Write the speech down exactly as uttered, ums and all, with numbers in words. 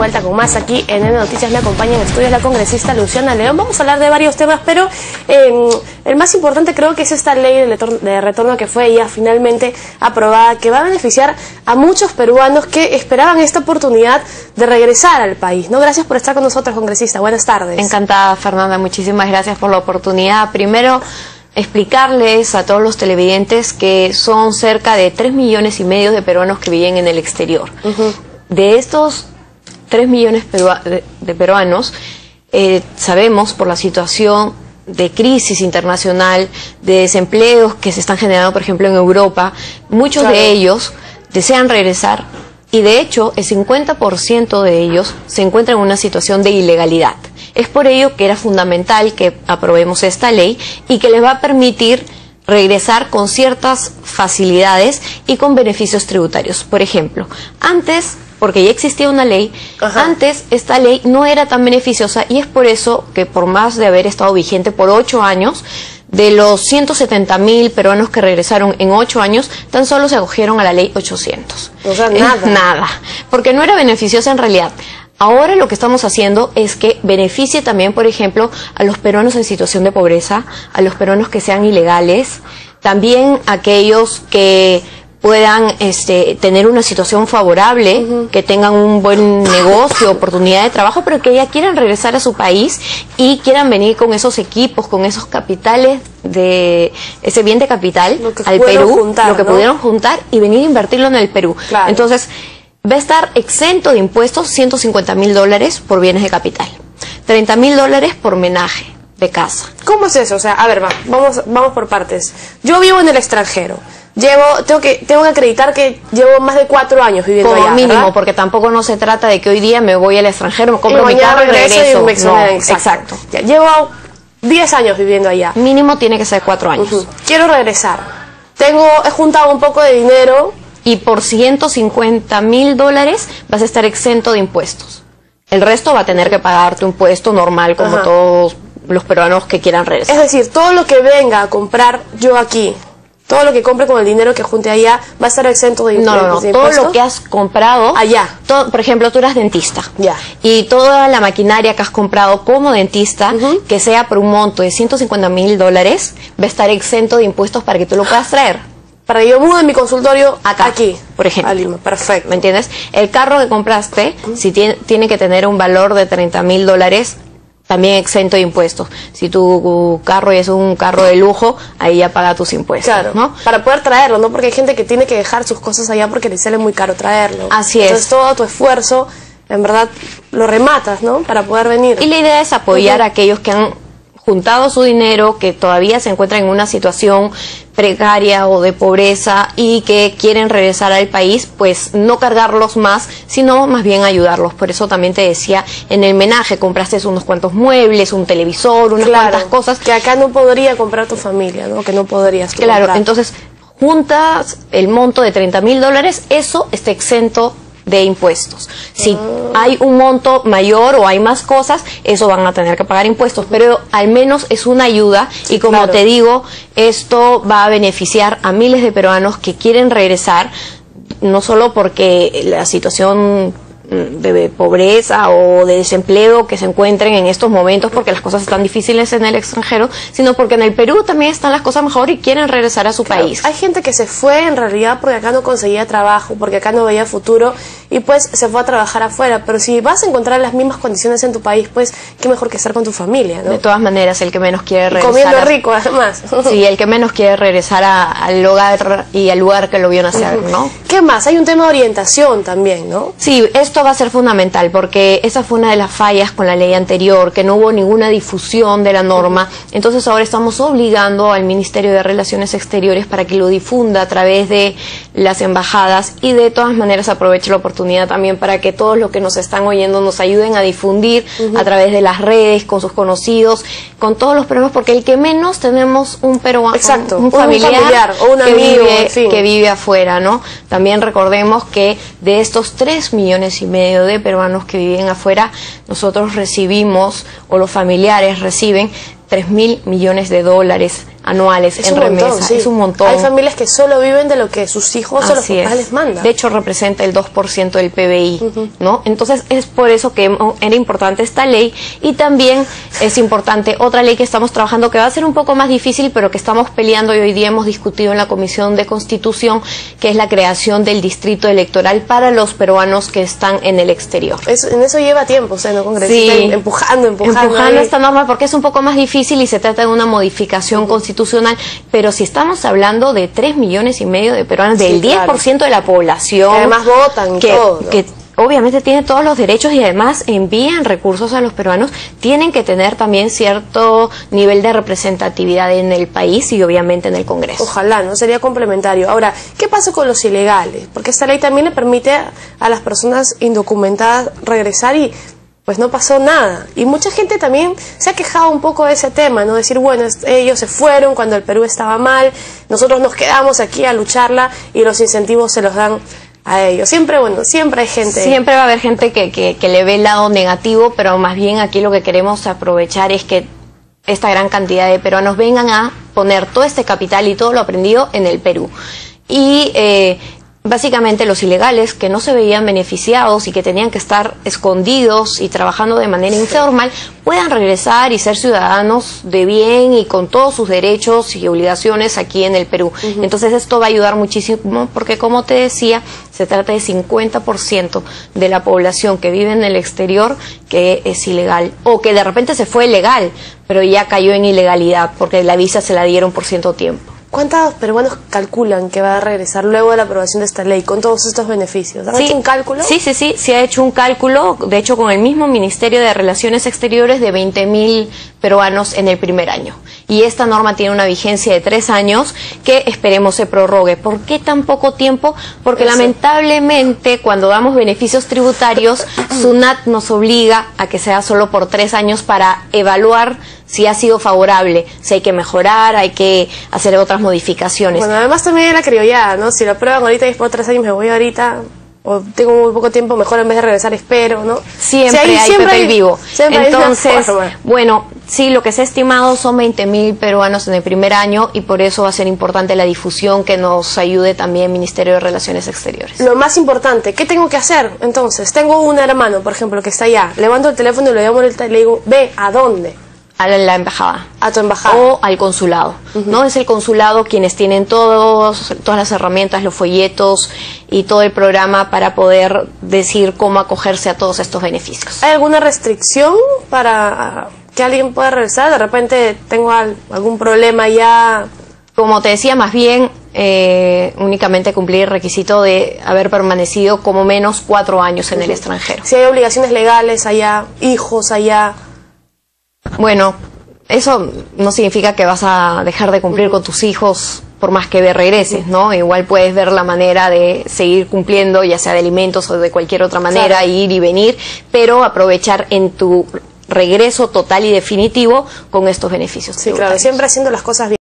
vuelta con más aquí en N Noticias. Me acompaña en estudios la congresista Luciana León. Vamos a hablar de varios temas, pero eh, el más importante creo que es esta ley de, de retorno que fue ya finalmente aprobada, que va a beneficiar a muchos peruanos que esperaban esta oportunidad de regresar al país, ¿no? Gracias por estar con nosotros, congresista. Buenas tardes. Encantada, Fernanda. Muchísimas gracias por la oportunidad. Primero, explicarles a todos los televidentes que son cerca de tres millones y medio de peruanos que viven en el exterior. Uh-huh. De estos tres millones perua de, de peruanos, eh, sabemos por la situación de crisis internacional, de desempleos que se están generando, por ejemplo, en Europa, muchos claro. de ellos desean regresar y, de hecho, el cincuenta por ciento de ellos se encuentran en una situación de ilegalidad. Es por ello que era fundamental que aprobemos esta ley y que les va a permitir regresar con ciertas facilidades y con beneficios tributarios. Por ejemplo, antes, porque ya existía una ley, Ajá. antes esta ley no era tan beneficiosa y es por eso que, por más de haber estado vigente por ocho años, de los ciento setenta mil peruanos que regresaron en ocho años, tan solo se acogieron a la ley ochocientos. O sea, nada. Eh, nada, porque no era beneficiosa en realidad. Ahora lo que estamos haciendo es que beneficie también, por ejemplo, a los peruanos en situación de pobreza, a los peruanos que sean ilegales, también a aquellos que puedan este, tener una situación favorable, uh-huh. que tengan un buen negocio, oportunidad de trabajo, pero que ya quieran regresar a su país y quieran venir con esos equipos, con esos capitales, de ese bien de capital al Perú, juntar, lo que ¿no? pudieron juntar y venir a invertirlo en el Perú. Claro. Entonces, va a estar exento de impuestos ciento cincuenta mil dólares por bienes de capital, treinta mil dólares por menaje de casa. ¿Cómo es eso? O sea, a ver, va, vamos, vamos por partes. Yo vivo en el extranjero. Llevo, tengo que, tengo que acreditar que llevo más de cuatro años viviendo Como allá, mínimo, ¿verdad? Porque tampoco no se trata de que hoy día me voy al extranjero, me compro mi carro y regreso. Y me no, exacto. exacto. Ya, llevo diez años viviendo allá. Mínimo tiene que ser cuatro años. Uh-huh. Quiero regresar. Tengo, he juntado un poco de dinero. Y por ciento cincuenta mil dólares vas a estar exento de impuestos. El resto va a tener que pagar tu impuesto normal, como Ajá. todos los peruanos que quieran regresar. Es decir, todo lo que venga a comprar yo aquí, todo lo que compre con el dinero que junte allá, va a estar exento de, no, no, no, de todo impuestos. Lo que has comprado allá. Todo, por ejemplo, tú eres dentista. Ya. Y toda la maquinaria que has comprado como dentista, uh-huh. que sea por un monto de ciento cincuenta mil dólares, va a estar exento de impuestos para que tú lo puedas traer. Para que yo mude mi consultorio acá, aquí, por ejemplo. A Lima. Perfecto. ¿Me entiendes? El carro que compraste, uh-huh. si tiene, tiene que tener un valor de treinta mil dólares, también exento de impuestos. Si tu carro es un carro de lujo, ahí ya paga tus impuestos. Claro, ¿no? Para poder traerlo, ¿no? Porque hay gente que tiene que dejar sus cosas allá porque le sale muy caro traerlo. Así es. Entonces todo tu esfuerzo, en verdad, lo rematas, ¿no? Para poder venir. Y la idea es apoyar uh-huh. a aquellos que han juntado su dinero, que todavía se encuentran en una situación precaria o de pobreza y que quieren regresar al país, pues no cargarlos más, sino más bien ayudarlos. Por eso también te decía, en el menaje compraste unos cuantos muebles, un televisor, unas claro, cuantas cosas. Que acá no podría comprar tu familia, ¿no? Que no podrías tú Claro, comprar. Entonces juntas el monto de treinta mil dólares, eso está exento de impuestos. Si ah. hay un monto mayor o hay más cosas, eso van a tener que pagar impuestos, pero al menos es una ayuda y como claro. te digo, esto va a beneficiar a miles de peruanos que quieren regresar, no solo porque la situación de pobreza o de desempleo que se encuentren en estos momentos porque las cosas están difíciles en el extranjero, sino porque en el Perú también están las cosas mejor y quieren regresar a su claro, país. Hay gente que se fue en realidad porque acá no conseguía trabajo, porque acá no veía futuro y pues se fue a trabajar afuera, pero si vas a encontrar las mismas condiciones en tu país, pues qué mejor que estar con tu familia, ¿no? De todas maneras, el que menos quiere regresar... Comiendo a... rico, además. Sí, el que menos quiere regresar a, al hogar y al lugar que lo vio nacer, uh-huh. ¿no? ¿Qué más? Hay un tema de orientación también, ¿no? Sí, esto va a ser fundamental porque esa fue una de las fallas con la ley anterior, que no hubo ninguna difusión de la norma. Entonces ahora estamos obligando al Ministerio de Relaciones Exteriores para que lo difunda a través de las embajadas y de todas maneras aproveche la oportunidad también para que todos los que nos están oyendo nos ayuden a difundir uh-huh. a través de las redes, con sus conocidos, con todos los peruanos, porque el que menos tenemos un peruano, Exacto, un, un familiar, un familiar o un que, amigo, vive, en fin. que vive afuera, ¿no? También recordemos que de estos tres millones y medio de peruanos que viven afuera, nosotros recibimos, o los familiares reciben, tres mil millones de dólares anuales es en un remesa. Montón, sí. Es un montón. Hay familias que solo viven de lo que sus hijos o los Así papás es. les mandan. De hecho, representa el dos por ciento del P B I, Uh-huh. ¿no? Entonces, es por eso que era importante esta ley, y también es importante otra ley que estamos trabajando, que va a ser un poco más difícil, pero que estamos peleando y hoy día hemos discutido en la Comisión de Constitución, que es la creación del distrito electoral para los peruanos que están en el exterior. Eso, en eso lleva tiempo, o sea, ¿no, congresista? Sí. Empujando, empujando. Empujando ahí. esta norma porque es un poco más difícil y se trata de una modificación uh-huh. constitucional, pero si estamos hablando de tres millones y medio de peruanos, Sí, del diez por ciento claro. de la población, que además votan y que, todo, ¿no? que obviamente tiene todos los derechos y además envían recursos a los peruanos, tienen que tener también cierto nivel de representatividad en el país y obviamente en el Congreso. Ojalá, ¿no? Sería complementario. Ahora, ¿qué pasa con los ilegales? Porque esta ley también le permite a las personas indocumentadas regresar y pues no pasó nada. Y mucha gente también se ha quejado un poco de ese tema, ¿no? Decir, bueno, ellos se fueron cuando el Perú estaba mal, nosotros nos quedamos aquí a lucharla y los incentivos se los dan a ellos. Siempre, bueno, siempre hay gente. Siempre va a haber gente que, que, que le ve el lado negativo, pero más bien aquí lo que queremos aprovechar es que esta gran cantidad de peruanos vengan a poner todo este capital y todo lo aprendido en el Perú. Y eh, básicamente los ilegales que no se veían beneficiados y que tenían que estar escondidos y trabajando de manera informal puedan regresar y ser ciudadanos de bien y con todos sus derechos y obligaciones aquí en el Perú. Uh-huh. Entonces esto va a ayudar muchísimo porque, como te decía, se trata de cincuenta por ciento de la población que vive en el exterior que es ilegal o que de repente se fue legal pero ya cayó en ilegalidad porque la visa se la dieron por cierto tiempo. ¿Cuántos peruanos calculan que va a regresar luego de la aprobación de esta ley con todos estos beneficios? ¿Han sí, hecho un cálculo? Sí, sí, sí, se ha hecho un cálculo, de hecho con el mismo Ministerio de Relaciones Exteriores, de veinte mil peruanos en el primer año. Y esta norma tiene una vigencia de tres años que esperemos se prorrogue. ¿Por qué tan poco tiempo? Porque Eso. lamentablemente cuando damos beneficios tributarios, SUNAT nos obliga a que sea solo por tres años para evaluar si ha sido favorable, si hay que mejorar, hay que hacer otras modificaciones. Bueno, además también la criollada, ¿no? Si lo aprueban ahorita y después de tres años me voy ahorita, o tengo muy poco tiempo, mejor en vez de regresar espero, ¿no? Siempre sí, hay, hay siempre papel hay, vivo. Entonces, hay bueno, sí, lo que se ha estimado son veinte mil peruanos en el primer año y por eso va a ser importante la difusión que nos ayude también el Ministerio de Relaciones Exteriores. Lo más importante, ¿qué tengo que hacer? Entonces, tengo un hermano, por ejemplo, que está allá, levanto el teléfono y lo llamo y le digo, ve, ¿a dónde? A la, la embajada. A tu embajada. O al consulado. Uh-huh. ¿No? Es el consulado quienes tienen todos, todas las herramientas, los folletos y todo el programa para poder decir cómo acogerse a todos estos beneficios. ¿Hay alguna restricción para que alguien pueda regresar? De repente tengo al, algún problema ya. Como te decía, más bien eh, únicamente cumplir el requisito de haber permanecido como menos cuatro años en uh-huh. el extranjero. Si hay obligaciones legales allá, hijos allá. Bueno, eso no significa que vas a dejar de cumplir con tus hijos por más que regreses, ¿no? Igual puedes ver la manera de seguir cumpliendo, ya sea de alimentos o de cualquier otra manera, claro. ir y venir, pero aprovechar en tu regreso total y definitivo con estos beneficios. Sí, claro, siempre haciendo las cosas bien.